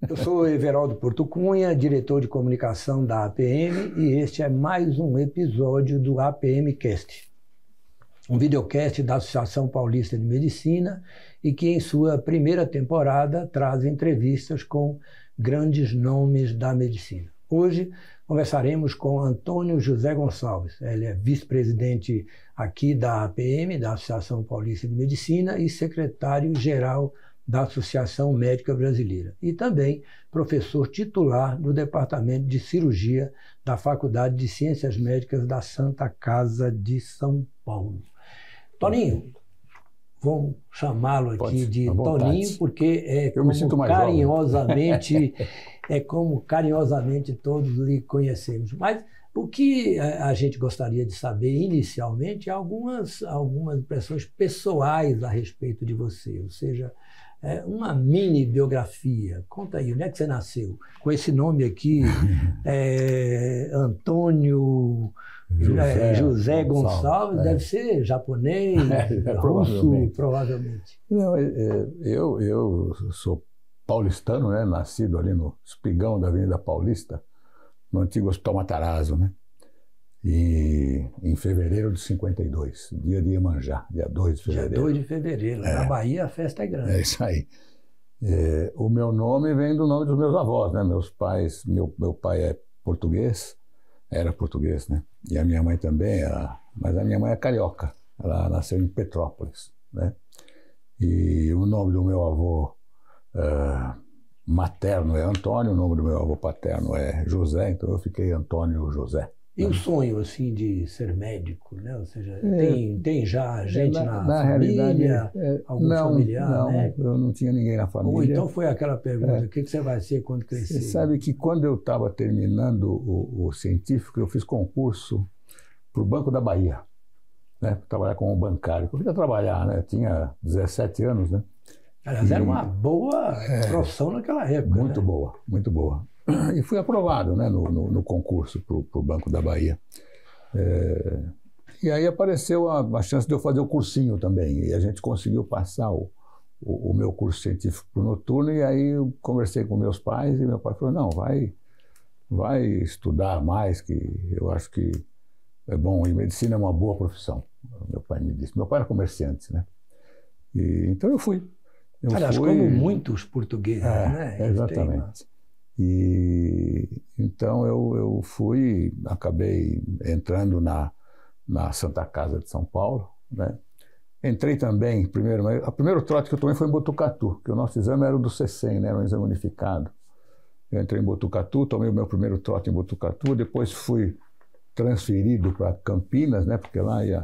Eu sou Everaldo Porto Cunha, diretor de comunicação da APM, e este é mais um episódio do APM Cast, um videocast da Associação Paulista de Medicina e que em sua primeira temporada traz entrevistas com grandes nomes da medicina. Hoje conversaremos com Antônio José Gonçalves. Ele é vice-presidente aqui da APM, da Associação Paulista de Medicina, e secretário-geral da Associação Médica Brasileira, e também professor titular do Departamento de Cirurgia da Faculdade de Ciências Médicas da Santa Casa de São Paulo. Toninho, vamos chamá-lo aqui de Toninho, porque é como carinhosamente todos lhe conhecemos. Mas o que a gente gostaria de saber inicialmente é algumas impressões pessoais a respeito de você, ou seja, uma mini biografia. Conta aí, onde é que você nasceu? Com esse nome aqui, Antônio José Gonçalves, deve ser japonês, russo, provavelmente. Não, eu sou paulistano, né? Nascido ali no espigão da Avenida Paulista, no antigo Hospital Matarazzo, né? E em fevereiro de 52, dia de Iemanjá, dia 2 de fevereiro. Dia 2 de fevereiro, na Bahia a festa é grande. É isso aí. O meu nome vem do nome dos meus avós, né? Meus pais, meu pai é português, era português, né? E a minha mãe também era, mas a minha mãe é carioca, ela nasceu em Petrópolis, né? E o nome do meu avô materno é Antônio, o nome do meu avô paterno é José, então eu fiquei Antônio José. E o sonho, assim, de ser médico, né? Ou seja, tem já gente na família, algum familiar, né? Não, eu não tinha ninguém na família. Ou então foi aquela pergunta, o que você vai ser quando crescer? Você sabe que quando eu estava terminando o científico, eu fiz concurso para o Banco da Bahia, né? Para trabalhar como bancário. Eu queria trabalhar, né? Eu tinha 17 anos, né? Aliás, era uma boa profissão naquela época. Muito boa, muito boa. E fui aprovado, né, no concurso para o Banco da Bahia. E aí apareceu a chance de eu fazer o cursinho também. E a gente conseguiu passar o meu curso científico para o noturno. E aí eu conversei com meus pais e meu pai falou, não, vai estudar mais, que eu acho que é bom. E medicina é uma boa profissão, meu pai me disse. Meu pai era comerciante, né? E, então eu fui. Aliás, como muitos portugueses, né? Exatamente. E então eu fui, acabei entrando na Santa Casa de São Paulo, né? Entrei também, o primeiro trote que eu tomei foi em Botucatu, porque o nosso exame era o do CECEM, né? Era um exame unificado. Eu entrei em Botucatu, tomei o meu primeiro trote em Botucatu, depois fui transferido para Campinas, né? Porque lá ia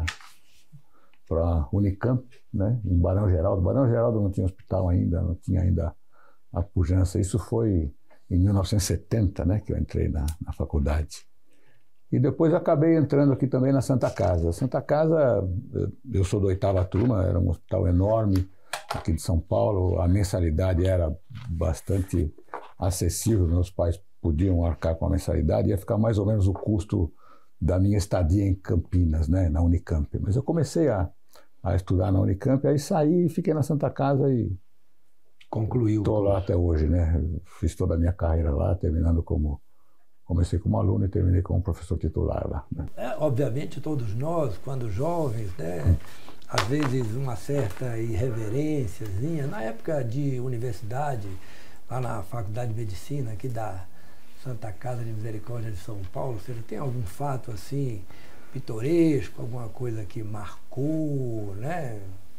para Unicamp, né? Em Barão Geraldo. Barão Geraldo não tinha hospital ainda, não tinha ainda a pujança. Isso foi em 1970, né, que eu entrei na faculdade. E depois acabei entrando aqui também na Santa Casa. A Santa Casa, eu sou da 8ª turma, era um hospital enorme aqui de São Paulo, a mensalidade era bastante acessível, meus pais podiam arcar com a mensalidade, ia ficar mais ou menos o custo da minha estadia em Campinas, né, na Unicamp. Mas eu comecei a estudar na Unicamp, aí saí e fiquei na Santa Casa e concluiu. Estou lá até hoje, né? Fiz toda a minha carreira lá, comecei como aluno e terminei como professor titular lá, né? Obviamente todos nós, quando jovens, né? Às vezes uma certa irreverênciazinha. Na época de universidade, lá na Faculdade de Medicina, aqui da Santa Casa de Misericórdia de São Paulo, você tem algum fato assim pitoresco, alguma coisa que marcou, né?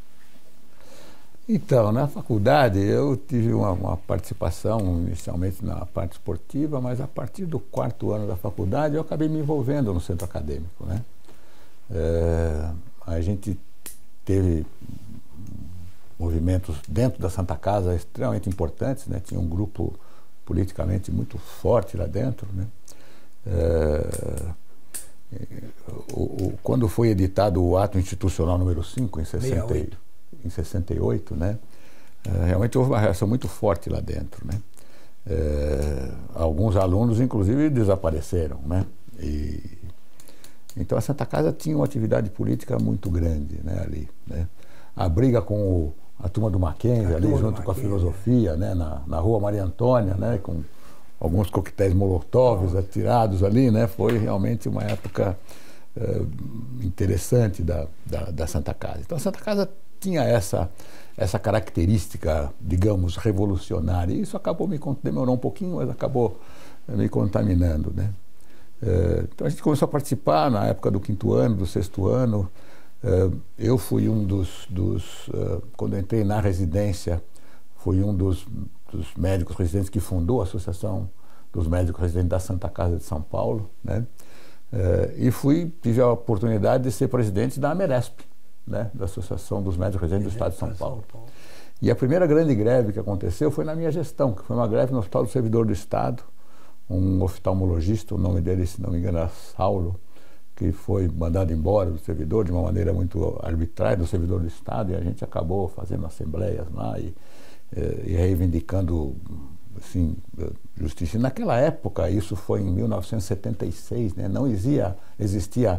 Então, na faculdade eu tive uma participação inicialmente na parte esportiva, mas a partir do 4º ano da faculdade eu acabei me envolvendo no centro acadêmico, né? A gente teve movimentos dentro da Santa Casa extremamente importantes, né? Tinha um grupo politicamente muito forte lá dentro, né? Quando foi editado o Ato Institucional número 5, em 68, né? Realmente houve uma reação muito forte lá dentro, né? Alguns alunos, inclusive, desapareceram, né? Então a Santa Casa tinha uma atividade política muito grande, né, ali, né? A briga com a turma do Mackenzie ali, junto com a filosofia, né, na rua Maria Antônia, né, com alguns coquetéis Molotovs atirados ali, né, foi realmente uma época interessante da Santa Casa. Então a Santa Casa tinha essa característica, digamos, revolucionária, e isso demorou um pouquinho, mas acabou me contaminando, né. Então a gente começou a participar na época do 5º ano, do 6º ano. Eu fui um quando eu entrei na residência, fui um dos médicos residentes que fundou a Associação dos Médicos Residentes da Santa Casa de São Paulo, né? E tive a oportunidade de ser presidente da AMERESP, né? Da Associação dos Médicos Residentes do Estado de São Paulo. E a primeira grande greve que aconteceu foi na minha gestão, que foi uma greve no Hospital do Servidor do Estado, um oftalmologista, o nome dele, se não me engano, era Saulo, que foi mandado embora do servidor de uma maneira muito arbitrária, do servidor do Estado, e a gente acabou fazendo assembleias lá e reivindicando, assim, justiça. E naquela época, isso foi em 1976, né, não existia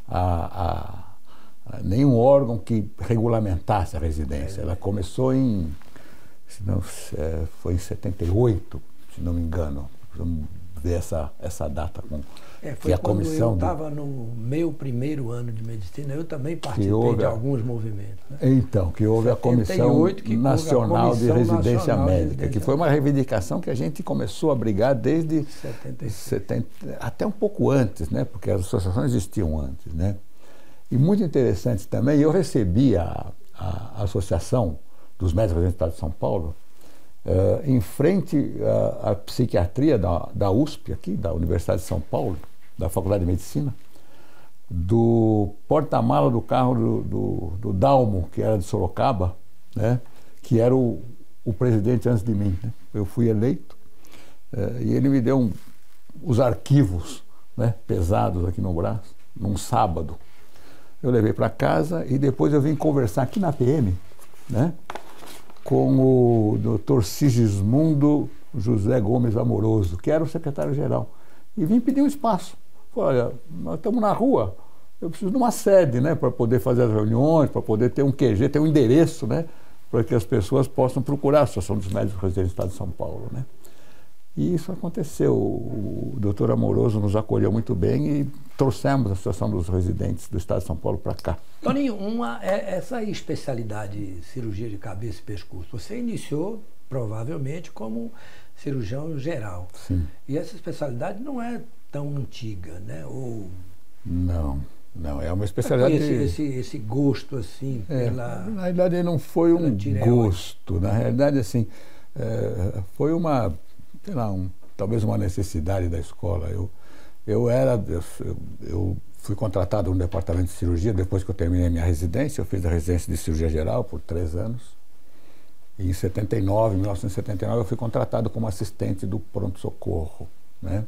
nenhum órgão que regulamentasse a residência. Ela começou foi em 78, se não me engano. Vamos ver essa data foi quando eu estava no meu primeiro ano de medicina, eu também participei de alguns movimentos. Né? Então, que houve a Comissão Nacional de Residência Médica, que foi uma reivindicação que a gente começou a brigar desde 70, até um pouco antes, né? Porque as associações existiam antes, né? E muito interessante também, eu recebi a Associação dos Médicos Residentes do Estado de São Paulo, em frente à psiquiatria da USP, aqui, da Universidade de São Paulo, da Faculdade de Medicina, do porta-mala do carro do Dalmo, que era de Sorocaba, né, que era o presidente antes de mim. Né? Eu fui eleito e ele me deu os arquivos, né, pesados aqui no braço, num sábado. Eu levei para casa e depois eu vim conversar aqui na PM, né, com o Dr. Sigismundo José Gomes Amoroso, que era o secretário-geral. E vim pedir um espaço. Falei, olha, nós estamos na rua, eu preciso de uma sede, né, para poder fazer as reuniões, para poder ter um QG, ter um endereço, né, para que as pessoas possam procurar a Associação dos Médicos Residentes do Estado de São Paulo, né. E isso aconteceu. O doutor Amoroso nos acolheu muito bem e trouxemos a Associação dos Residentes do Estado de São Paulo para cá. Toninho, essa especialidade cirurgia de cabeça e pescoço, você iniciou provavelmente como cirurgião geral. Sim. E essa especialidade não é tão antiga, né? Não, é uma especialidade... Esse gosto, assim, pela... Na realidade, não foi um gosto. Na realidade, assim, foi uma... sei lá, talvez uma necessidade da escola. Eu fui contratado no departamento de cirurgia depois que eu terminei minha residência. Eu fiz a residência de cirurgia geral por 3 anos. E em 1979, eu fui contratado como assistente do pronto-socorro, né?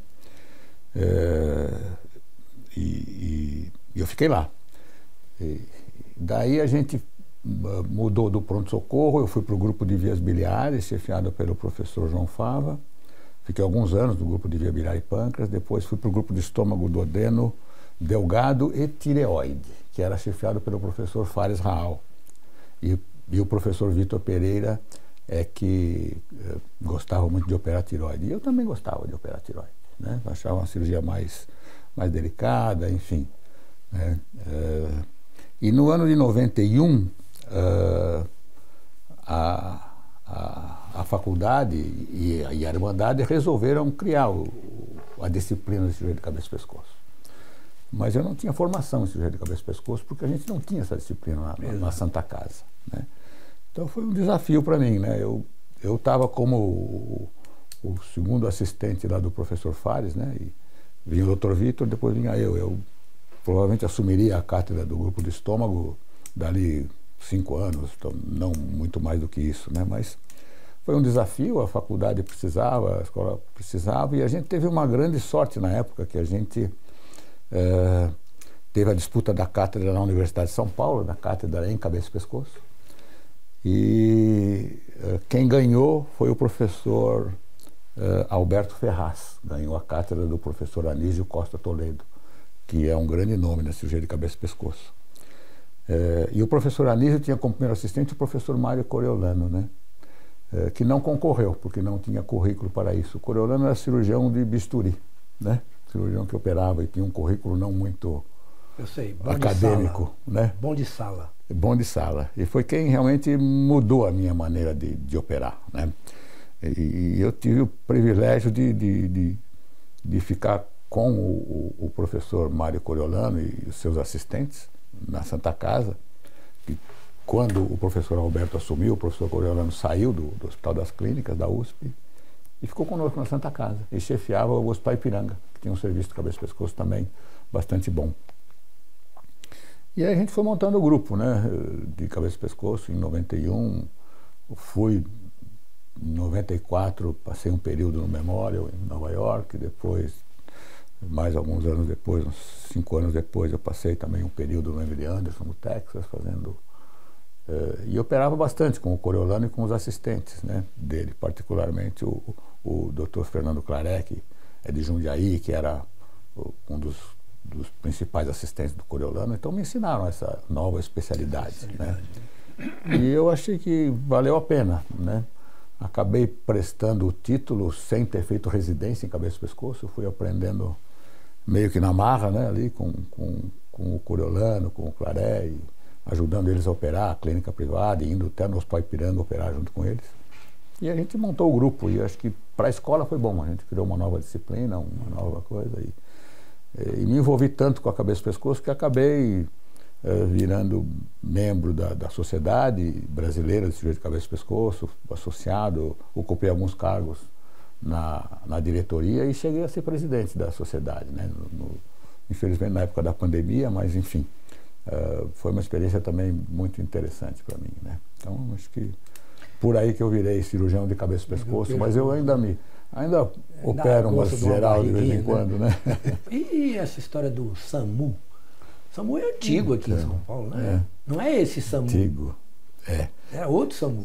E eu fiquei lá. Daí a gente mudou do pronto-socorro, eu fui para o grupo de vias biliares, chefiado pelo professor João Fava. Fiquei alguns anos no grupo de via biliar e pâncreas, depois fui para o grupo de estômago, duodeno, delgado e tireoide, que era chefiado pelo professor Fares Raal. E o professor Vitor Pereira que gostava muito de operar tireoide. E eu também gostava de operar tireoide, né? Achava uma cirurgia mais delicada, enfim. Né? E no ano de 91, a faculdade e a Irmandade resolveram criar a disciplina de cirurgia de cabeça e pescoço. Mas eu não tinha formação em cirurgia de cabeça e pescoço, porque a gente não tinha essa disciplina na Santa Casa, né? Então foi um desafio para mim, né? Eu estava como o segundo assistente lá do professor Fares, né? E vinha o Dr. Vitor, depois vinha eu. Eu provavelmente assumiria a cátedra do grupo de estômago dali 5 anos, então, não muito mais do que isso, né? Mas foi um desafio, a faculdade precisava, a escola precisava, e a gente teve uma grande sorte na época, que a gente teve a disputa da cátedra na Universidade de São Paulo, da cátedra em cabeça e pescoço, e quem ganhou foi o professor Alberto Ferraz, ganhou a cátedra do professor Anísio Costa Toledo, que é um grande nome na cirurgia de cabeça e pescoço. E o professor Anísio tinha como primeiro assistente o professor Mário Coriolano, né? Que não concorreu, porque não tinha currículo para isso. O Coriolano era cirurgião de bisturi, né? Cirurgião que operava e tinha um currículo não muito acadêmico, né? Bom de sala. Bom de sala. E foi quem realmente mudou a minha maneira de operar, né? E eu tive o privilégio de ficar com o professor Mário Coriolano e os seus assistentes na Santa Casa. E quando o professor Alberto assumiu, o professor Coriolano saiu do Hospital das Clínicas, da USP, e ficou conosco na Santa Casa. E chefiava o Hospital Ipiranga, que tinha um serviço de cabeça e pescoço também bastante bom. E aí a gente foi montando o grupo, né, de cabeça e pescoço em 91. Fui em 94, passei um período no Memorial em Nova York, depois, mais alguns anos depois, uns 5 anos depois, eu passei também um período no MD Anderson, no Texas, fazendo... e operava bastante com o Coriolano e com os assistentes, né, dele, particularmente o Dr. Fernando Claré, que é de Jundiaí, que era um dos principais assistentes do Coriolano, então me ensinaram essa nova especialidade, né? E eu achei que valeu a pena, né? Acabei prestando o título sem ter feito residência em cabeça e pescoço, fui aprendendo meio que na marra, né, ali com o Coriolano, com o Claré, e ajudando eles a operar a clínica privada, e indo até no Hospital Ipiranga operar junto com eles. E a gente montou o grupo, e acho que para a escola foi bom, a gente criou uma nova disciplina, uma nova coisa, e me envolvi tanto com a cabeça e pescoço que acabei virando membro da Sociedade Brasileira de Cirurgia de Cabeça e Pescoço, associado, ocupei alguns cargos na diretoria e cheguei a ser presidente da sociedade, né? Infelizmente na época da pandemia, mas enfim, foi uma experiência também muito interessante para mim, né? Então acho que por aí que eu virei cirurgião de cabeça e pescoço, mas eu ainda opero umas geral de vez em quando, né? E essa história do SAMU? O SAMU é antigo aqui em São Paulo, né? Não é esse SAMU? Antigo, é. É outro SAMU.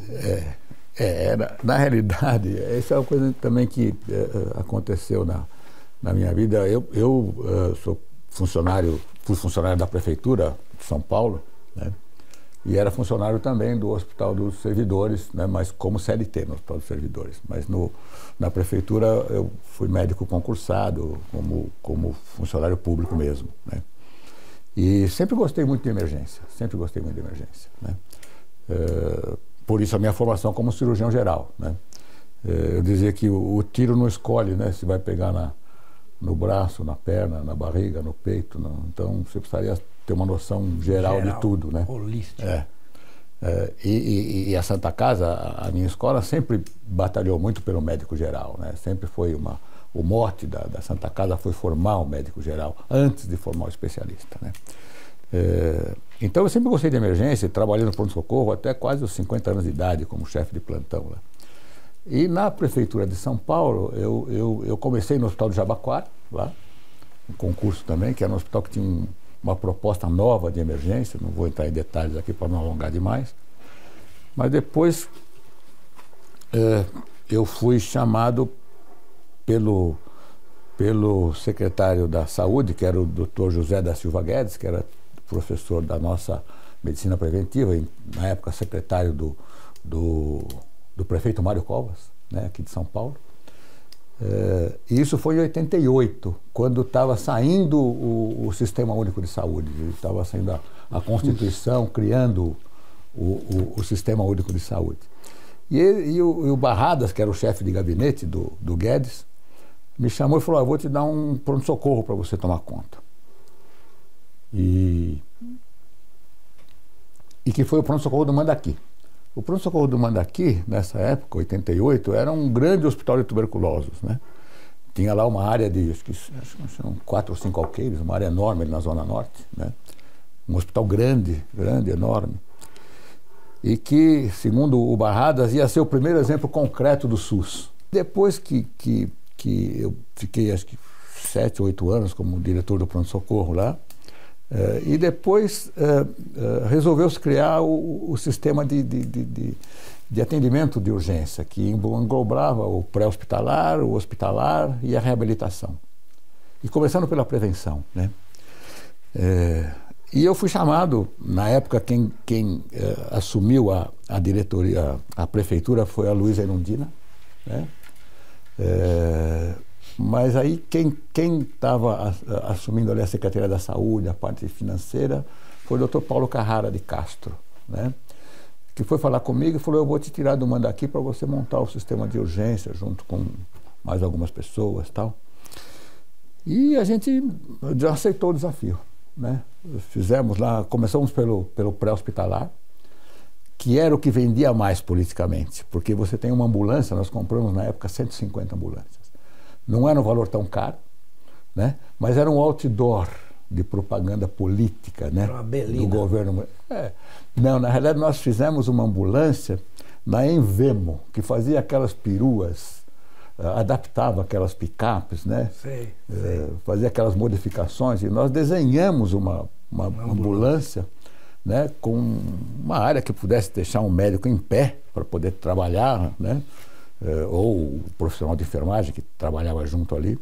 Na realidade, essa é uma coisa também que aconteceu na minha vida. Eu sou fui funcionário da Prefeitura de São Paulo, né? E era funcionário também do Hospital dos Servidores, né? Mas como CLT no Hospital dos Servidores. Mas na Prefeitura eu fui médico concursado, como funcionário público mesmo, né? E sempre gostei muito de emergência, né? Por isso a minha formação como cirurgião geral, né? Eu dizia que o tiro não escolhe, né, se vai pegar no braço, na perna, na barriga, no peito, então você precisaria ter uma noção geral de tudo, né? Holística. E a Santa Casa, a minha escola, sempre batalhou muito pelo médico geral, né? Sempre foi o mote da Santa Casa foi formar o médico geral antes de formar o especialista, né? Então eu sempre gostei de emergência, trabalhei no pronto-socorro até quase os 50 anos de idade como chefe de plantão lá. E na Prefeitura de São Paulo, eu comecei no Hospital de Jabaquara, lá, um concurso também, que era um hospital que tinha uma proposta nova de emergência, não vou entrar em detalhes aqui para não alongar demais, mas depois eu fui chamado pelo secretário da Saúde, que era o Dr. José da Silva Guedes, que era professor da nossa medicina preventiva, e na época secretário do prefeito Mário Covas, né, aqui de São Paulo. E isso foi em 88, quando estava saindo o Sistema Único de Saúde, estava saindo a Constituição, criando o Sistema Único de Saúde. E o Barradas, que era o chefe de gabinete do Guedes, me chamou e falou: vou te dar um pronto-socorro para você tomar conta. E que foi o pronto-socorro do Mandaqui. O pronto-socorro do Mandaqui, nessa época, 88, era um grande hospital de tuberculosos, né? Tinha lá uma área de, acho que são 4 ou 5 alqueires, uma área enorme na Zona Norte, né? Um hospital grande, enorme. E que, segundo o Barradas, ia ser o primeiro exemplo concreto do SUS. Depois que eu fiquei, acho que 7 ou 8 anos como diretor do pronto-socorro lá, e depois resolveu-se criar o sistema de atendimento de urgência, que englobava o pré-hospitalar, o hospitalar e a reabilitação. E começando pela prevenção, né? E eu fui chamado, na época quem assumiu a diretoria, a prefeitura foi a Luísa Erundina, né? Mas aí quem estava assumindo ali a Secretaria da Saúde, a parte financeira, foi o Dr. Paulo Carrara de Castro, né? Que foi falar comigo e falou: eu vou te tirar do mando aqui para você montar o sistema de urgência junto com mais algumas pessoas, tal. E a gente já aceitou o desafio, né? Fizemos lá, começamos pelo pré-hospitalar, que era o que vendia mais politicamente, porque você tem uma ambulância, nós compramos na época 150 ambulâncias. Não era um valor tão caro, né? Mas era um outdoor de propaganda política, né? Do governo. Não, na realidade nós fizemos uma ambulância na Envemo, que fazia aquelas peruas, adaptava aquelas picapes, né? Sei. Fazia aquelas modificações, e nós desenhamos uma ambulância, né, com uma área que pudesse deixar um médico em pé para poder trabalhar, né? Ou o profissional de enfermagem que trabalhava junto ali.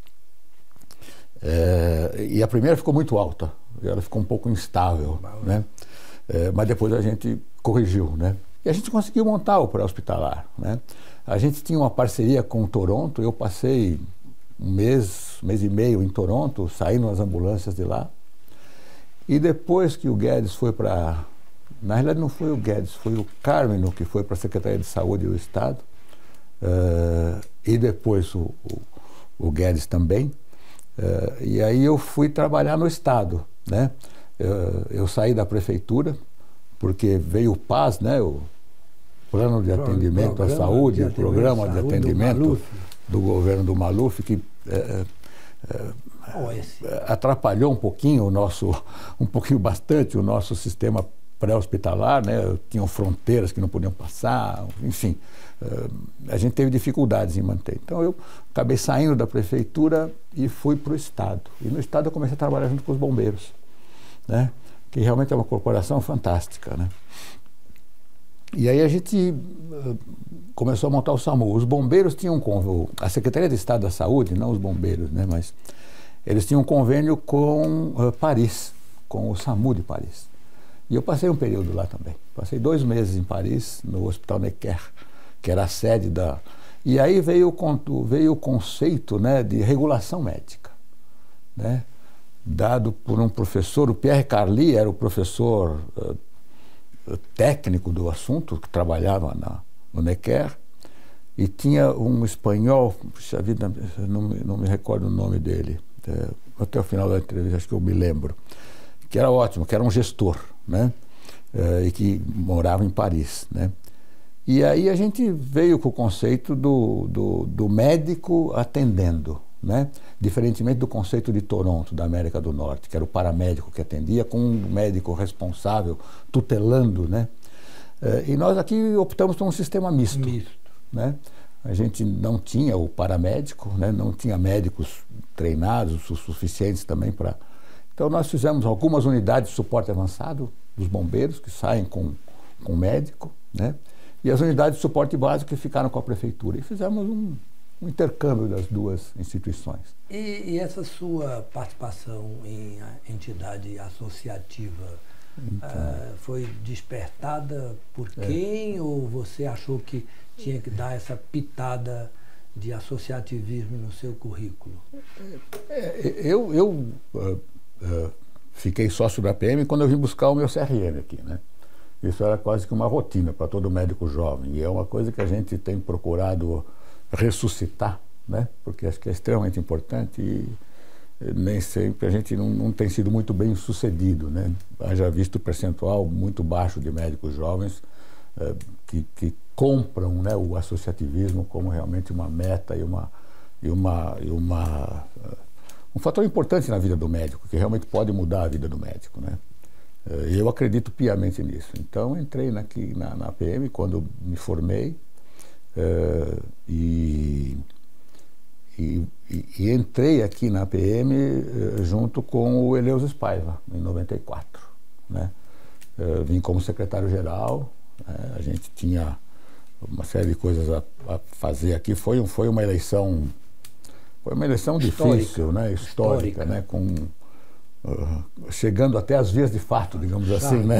E a primeira ficou muito alta, ela ficou um pouco instável, né? Mas depois a gente corrigiu, né? E a gente conseguiu montar o pré-hospitalar, né? A gente tinha uma parceria com o Toronto, eu passei um mês e meio em Toronto, saindo nas ambulâncias de lá. E depois que o Guedes foi para... Na realidade não foi o Guedes, foi o Carmino que foi para a Secretaria de Saúde do Estado, e depois o Guedes também. E aí eu fui trabalhar no Estado, né? Eu saí da prefeitura, porque veio o PAS, né? O Plano de Atendimento à Saúde, o Programa de Atendimento do governo do Maluf, que atrapalhou um pouquinho bastante o nosso sistema pré-hospitalar, né? Tinham fronteiras que não podiam passar, enfim, a gente teve dificuldades em manter. Então eu acabei saindo da prefeitura e fui para o Estado. E no Estado eu comecei a trabalhar junto com os bombeiros, né? Que realmente é uma corporação fantástica, né? E aí a gente começou a montar o SAMU. Os bombeiros tinham a Secretaria de Estado da Saúde, não os bombeiros, né? Mas eles tinham um convênio com Paris, com o SAMU de Paris. E eu passei um período lá também. Passei 2 meses em Paris, no Hospital Necker, que era a sede da... E aí veio o conceito, né, de regulação médica, né? Dado por um professor, o Pierre Carli era o professor técnico do assunto, que trabalhava no Necker, e tinha um espanhol, puxa vida, não me recordo o nome dele, até o final da entrevista acho que eu me lembro, que era ótimo, que era um gestor, né? E que morava em Paris, né? E aí a gente veio com o conceito do médico atendendo, né? Diferentemente do conceito de Toronto, da América do Norte, que era o paramédico que atendia, com um médico responsável, tutelando, né? E nós aqui optamos por um sistema misto. Né? A gente não tinha o paramédico, né? Não tinha médicos treinados o suficientes também para... Então nós fizemos algumas unidades de suporte avançado dos bombeiros, que saem com médico, né? E as unidades de suporte básico que ficaram com a prefeitura. E fizemos um intercâmbio das duas instituições. E essa sua participação em entidade associativa foi despertada por quem? Ou você achou que tinha que dar essa pitada de associativismo no seu currículo? Eu fiquei sócio da PM quando eu vim buscar o meu CRM aqui, né? Isso era quase que uma rotina para todo médico jovem. E é uma coisa que a gente tem procurado ressuscitar, né? Porque acho que é extremamente importante e nem sempre a gente não tem sido muito bem sucedido, né? Haja visto o percentual muito baixo de médicos jovens que compram, né, o associativismo como realmente uma meta e um fator importante na vida do médico, que realmente pode mudar a vida do médico, né? Eu acredito piamente nisso. Então entrei aqui na PM quando me formei, e entrei aqui na PM junto com o Eleus Spaiva, em 94. Né? Vim como secretário-geral, a gente tinha uma série de coisas a fazer aqui. Foi uma eleição difícil, né? Histórica, né? chegando até as vias de fato, digamos assim, né?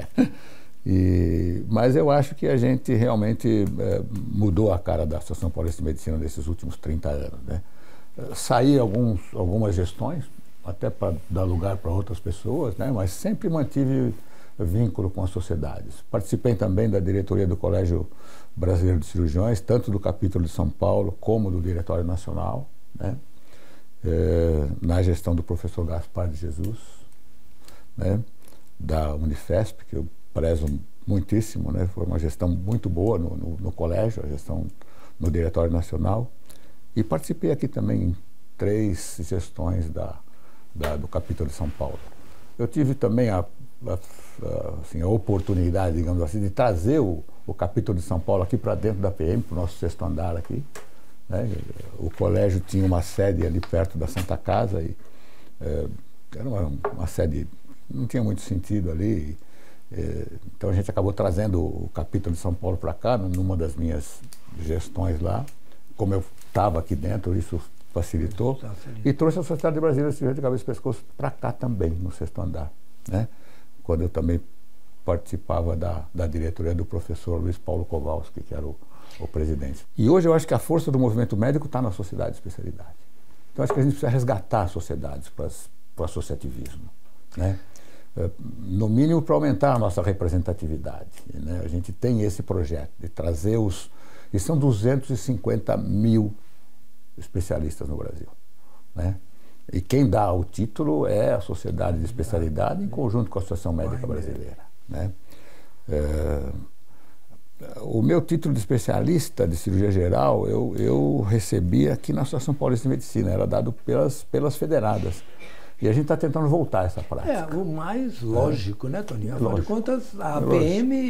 Mas eu acho que a gente realmente mudou a cara da Associação Paulista de Medicina nesses últimos 30 anos, né? Saí algumas gestões, até para dar lugar para outras pessoas, né? Mas sempre mantive vínculo com as sociedades. Participei também da diretoria do Colégio Brasileiro de Cirurgiões, tanto do capítulo de São Paulo como do Diretório Nacional, né? Na gestão do professor Gaspar de Jesus, né? Da Unifesp, que eu prezo muitíssimo, né? Foi uma gestão muito boa no colégio, a gestão no Diretório Nacional. E participei aqui também em 3 gestões do capítulo de São Paulo. Eu tive também a oportunidade, digamos assim, de trazer o capítulo de São Paulo aqui para dentro da PM, para o nosso 6º andar aqui, né? O colégio tinha uma sede ali perto da Santa Casa e era uma sede, não tinha muito sentido ali. Então a gente acabou trazendo o capítulo de São Paulo para cá, numa das minhas gestões lá. Como eu estava aqui dentro, isso facilitou. E trouxe a Sociedade Brasileira de Cirurgia de Cabeça e Pescoço para cá também, no 6º andar, né? Quando eu também participava da diretoria do professor Luiz Paulo Kowalski, que era o presidente. E hoje eu acho que a força do movimento médico está na sociedade de especialidade. Então acho que a gente precisa resgatar as sociedades para o associativismo, né? No mínimo para aumentar a nossa representatividade, né? A gente tem esse projeto de trazer e são 250 mil especialistas no Brasil, né? E quem dá o título é a Sociedade de Especialidade em conjunto com a Associação Médica Brasileira, né? O meu título de especialista de cirurgia geral eu recebi aqui na Associação Paulista de Medicina, era dado pelas federadas. E a gente está tentando voltar a essa prática. O mais lógico, né, Toninho? Afinal de contas, a APM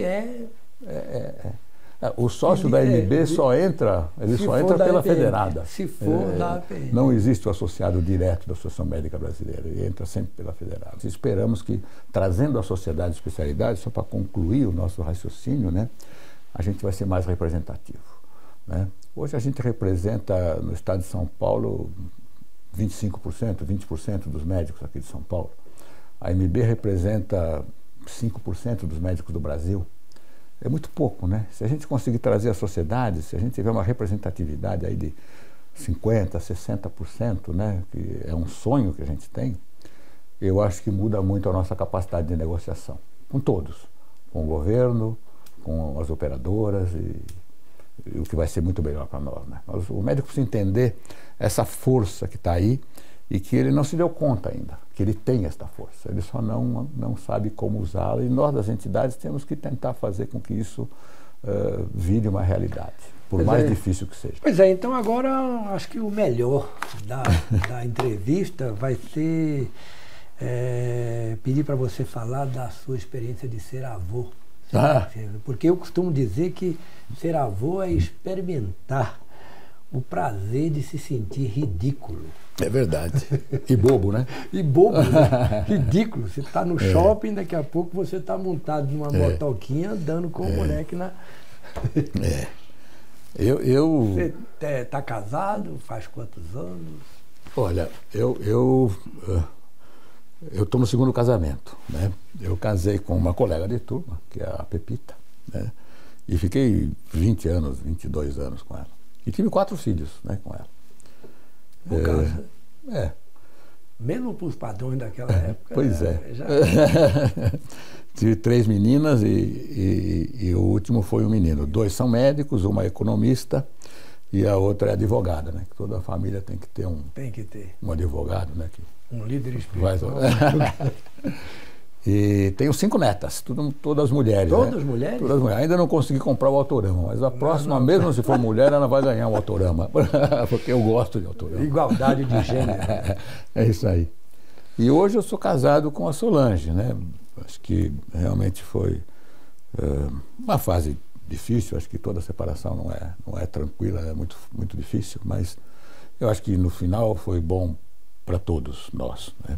o sócio da AMB só entra pela federada. Se for da APM. Não existe o associado direto da Associação Médica Brasileira, ele entra sempre pela federada. Esperamos que, trazendo a sociedade de especialidade, só para concluir o nosso raciocínio, né, a gente vai ser mais representativo, né? Hoje a gente representa no estado de São Paulo 25%, 20% dos médicos aqui de São Paulo. A AMB representa 5% dos médicos do Brasil. É muito pouco, né? Se a gente conseguir trazer a sociedade, se a gente tiver uma representatividade aí de 50%, 60%, né? Que é um sonho que a gente tem, eu acho que muda muito a nossa capacidade de negociação. Com todos. Com o governo, com as operadoras e o que vai ser muito melhor para nós, né? O médico precisa entender essa força que está aí e que ele não se deu conta ainda, que ele tem esta força, ele só não sabe como usá-la, e nós das entidades temos que tentar fazer com que isso vire uma realidade, por mais difícil que seja. Pois é, então agora acho que o melhor da entrevista vai ser pedir para você falar da sua experiência de ser avô. Porque eu costumo dizer que ser avô é experimentar o prazer de se sentir ridículo. É verdade. E bobo, né? E bobo, né? Ridículo. Você está no shopping, daqui a pouco você está montado numa motoquinha andando com o moleque na... Você está casado? Faz quantos anos? Olha, eu estou no 2º casamento, né? Eu casei com uma colega de turma, que é a Pepita, né? E fiquei 20 anos, 22 anos com ela. E tive 4 filhos, né, com ela. No caso, mesmo para os padrões daquela época. Pois Tive 3 meninas e o último foi um menino. 2 são médicos, uma é economista e a outra é advogada, né? Que toda a família tem que ter um advogado, né? Um líder espiritual. E tenho 5 netas, todas mulheres. Todas né? mulheres? Todas mulheres. Ainda não consegui comprar o autorama, mas a próxima, mesmo se for mulher, ela vai ganhar um autorama, porque eu gosto de autorama. Igualdade de gênero. É isso aí. E hoje eu sou casado com a Solange, né? Acho que realmente foi uma fase difícil, acho que toda separação não é tranquila, é muito, muito difícil, mas eu acho que no final foi bom para todos nós, né?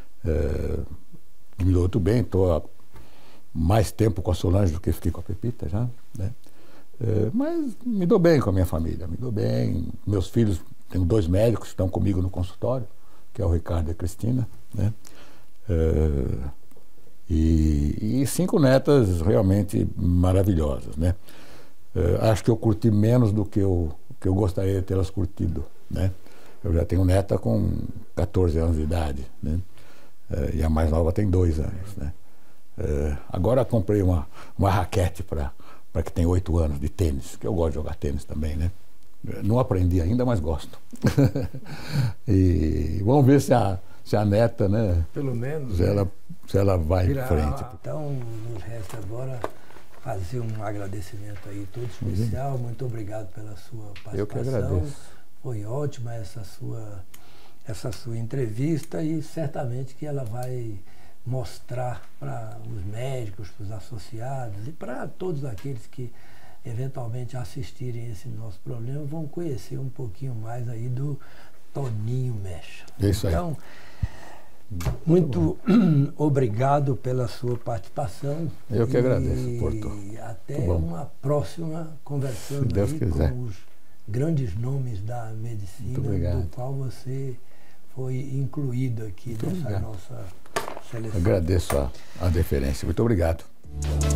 Me dou muito bem, estou há mais tempo com a Solange do que fiquei com a Pepita já, né? Mas me dou bem com a minha família, me dou bem. Meus filhos, tenho 2 médicos que estão comigo no consultório, que é o Ricardo e a Cristina, né? E 5 netas realmente maravilhosas, né? Acho que eu curti menos do que eu gostaria de tê-las curtido, né? Eu já tenho neta com 14 anos de idade, né? E a mais nova tem 2 anos, né? Agora comprei uma raquete para que tem 8 anos de tênis, que eu gosto de jogar tênis também, né? Não aprendi ainda, mas gosto. E vamos ver se a neta, né? Pelo menos. Se ela vai em frente. Então, nos resta agora fazer um agradecimento aí todo especial. Muito obrigado pela sua participação. Eu que agradeço. Foi ótima essa sua entrevista e certamente que ela vai mostrar para os médicos, para os associados e para todos aqueles que eventualmente assistirem esse nosso programa vão conhecer um pouquinho mais aí do Toninho Mecha. Isso aí. Então, muito obrigado pela sua participação. Eu que agradeço, Porto. E até uma próxima conversando aí com os grandes nomes da medicina, do qual você foi incluído aqui nessa nossa seleção. Agradeço a deferência. Muito obrigado.